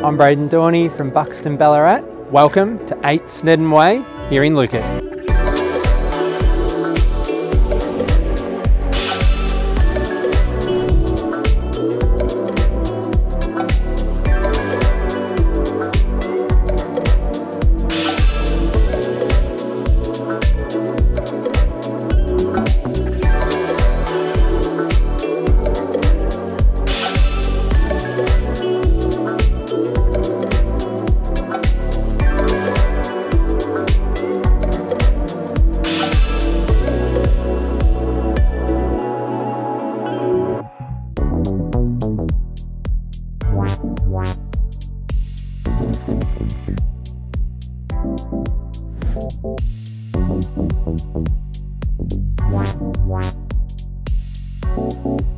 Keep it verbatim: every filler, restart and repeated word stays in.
I'm Braden Dorney from Buxton Ballarat. Welcome to eight Snedden Way here in Lucas. Wow.